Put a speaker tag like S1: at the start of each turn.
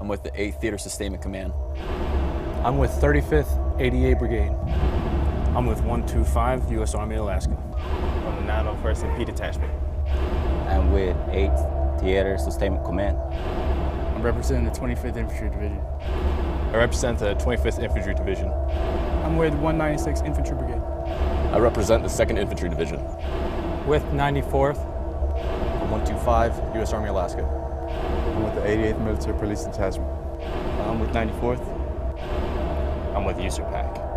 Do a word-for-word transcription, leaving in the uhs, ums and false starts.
S1: I'm with the eighth Theater Sustainment Command.
S2: I'm with thirty-fifth eighty-eight Brigade. I'm with one two five U S Army Alaska.
S3: From the nine oh first M P Detachment.
S4: I'm with eighth Theater Sustainment Command.
S5: I'm representing the twenty-fifth Infantry Division.
S3: I represent the twenty-fifth Infantry Division.
S6: I'm with one ninety-sixth Infantry Brigade.
S7: I represent the second Infantry Division.
S8: With ninety-fourth.
S9: one two five U S Army Alaska.
S10: I'm with the eighty-eighth Military Police Detachment.
S11: I'm with ninety-fourth.
S3: I'm with U S A R PAC.